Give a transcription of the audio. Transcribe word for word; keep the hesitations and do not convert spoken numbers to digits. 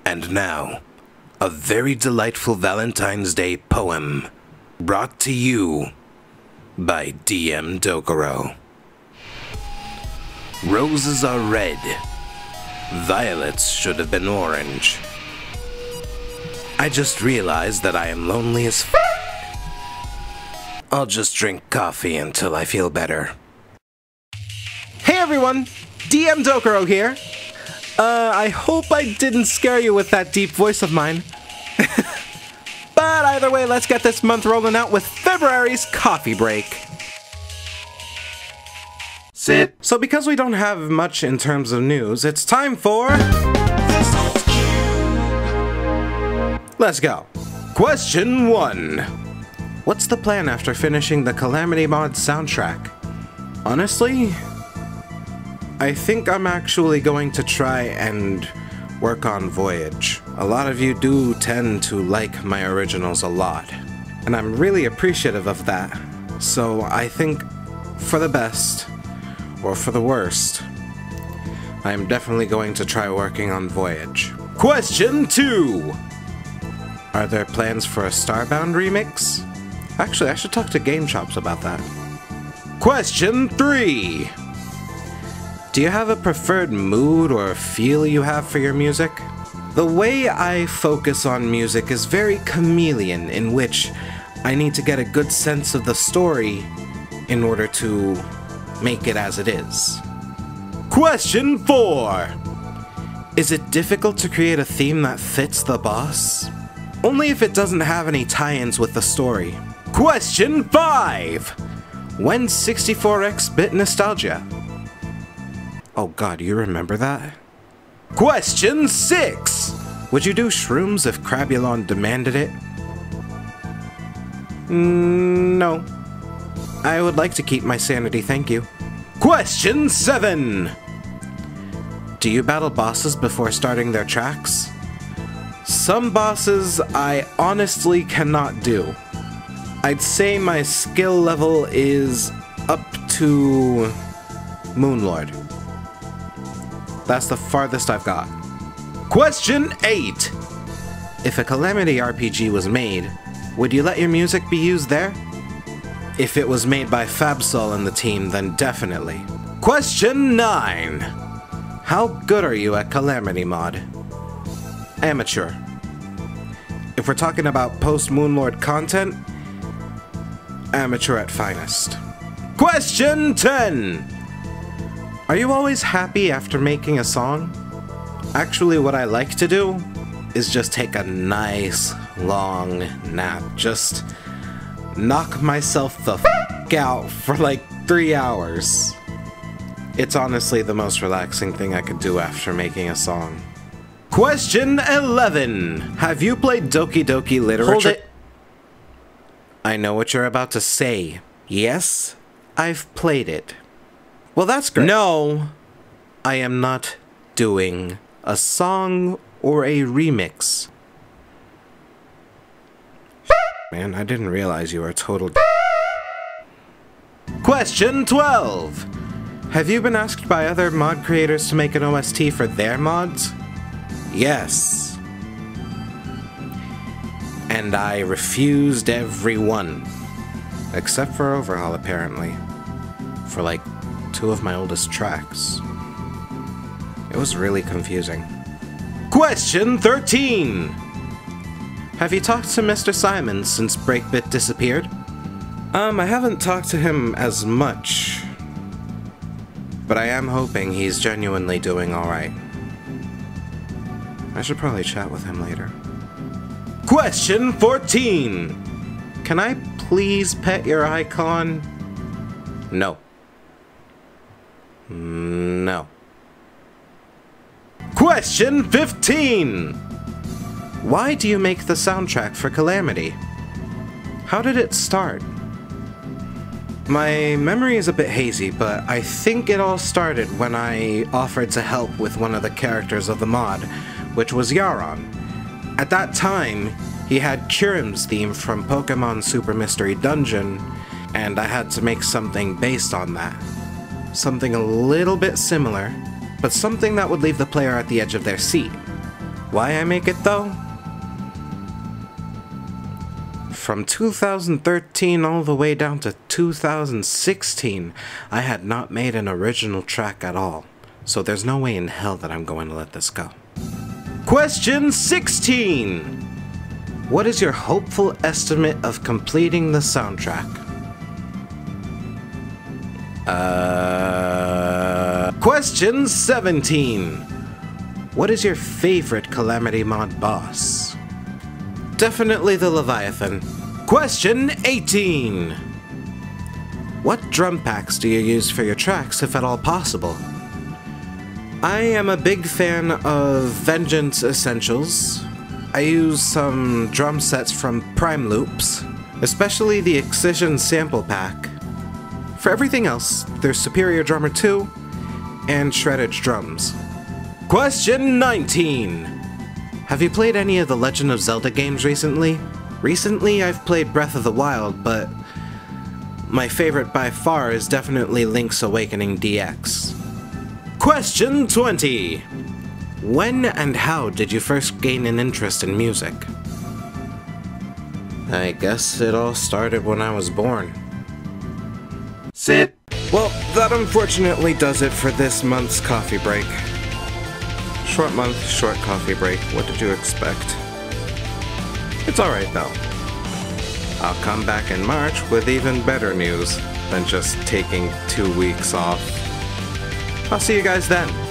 And now, a very delightful Valentine's Day poem brought to you by D M Dokuro. Roses are red. Violets should have been orange. I just realized that I am lonely as f***. I'll just drink coffee until I feel better. Hey everyone! D M Dokuro here. Uh, I hope I didn't scare you with that deep voice of mine. But either way, let's get this month rolling out with February's coffee break. Sit. So because we don't have much in terms of news, it's time for... Let's go. Question one. What's the plan after finishing the Calamity Mod soundtrack? Honestly, I think I'm actually going to try and work on Voyage. A lot of you do tend to like my originals a lot, and I'm really appreciative of that. So I think for the best, or for the worst, I'm definitely going to try working on Voyage. Question two! Are there plans for a Starbound remix? Actually, I should talk to Game Chops about that. Question three! Do you have a preferred mood or feel you have for your music? The way I focus on music is very chameleon, in which I need to get a good sense of the story in order to make it as it is. Question four! Is it difficult to create a theme that fits the boss? Only if it doesn't have any tie-ins with the story. Question five! When's sixty-four X bit nostalgia? Oh god, you remember that? Question six! Would you do shrooms if Crabulon demanded it? Mm, no. I would like to keep my sanity, thank you. Question seven! Do you battle bosses before starting their tracks? Some bosses I honestly cannot do. I'd say my skill level is up to Moonlord. That's the farthest I've got. Question eight! If a Calamity R P G was made, would you let your music be used there? If it was made by Fabsol and the team, then definitely. Question nine! How good are you at Calamity Mod? Amateur. If we're talking about post-Moonlord content, amateur at finest. Question ten! Are you always happy after making a song? Actually, what I like to do is just take a nice, long nap. Just knock myself the f*** out for like three hours. It's honestly the most relaxing thing I could do after making a song. Question eleven. Have you played Doki Doki Literature? Hold it. I know what you're about to say. Yes, I've played it. Well, that's great. No, I am not doing a song or a remix. Man, I didn't realize you were a total. Question twelve. Have you been asked by other mod creators to make an O S T for their mods? Yes. And I refused every one. Except for Overhaul, apparently. For like two of my oldest tracks. It was really confusing. Question thirteen! Have you talked to Mister Simon since Breakbit disappeared? Um, I haven't talked to him as much. But I am hoping he's genuinely doing alright. I should probably chat with him later. Question fourteen! Can I please pet your icon? No. No. Question fifteen! Why do you make the soundtrack for Calamity? How did it start? My memory is a bit hazy, but I think it all started when I offered to help with one of the characters of the mod, which was Yaron. At that time, he had Kyurem's theme from Pokemon Super Mystery Dungeon, and I had to make something based on that. Something a little bit similar, but something that would leave the player at the edge of their seat. Why I make it though? From two thousand thirteen all the way down to two thousand sixteen, I had not made an original track at all. So there's no way in hell that I'm going to let this go. Question sixteen! What is your hopeful estimate of completing the soundtrack? Uh... Question seventeen! What is your favorite Calamity Mod boss? Definitely the Leviathan. Question eighteen! What drum packs do you use for your tracks, if at all possible? I am a big fan of Vengeance Essentials. I use some drum sets from Prime Loops, especially the Excision Sample Pack. For everything else, there's Superior Drummer two and Shredded Drums. Question nineteen! Have you played any of the Legend of Zelda games recently? Recently, I've played Breath of the Wild, but my favorite by far is definitely Link's Awakening D X. Question twenty! When and how did you first gain an interest in music? I guess it all started when I was born. Sit! Well, that unfortunately does it for this month's coffee break. Short month, short coffee break. What did you expect? It's alright though. I'll come back in March with even better news than just taking two weeks off. I'll see you guys then.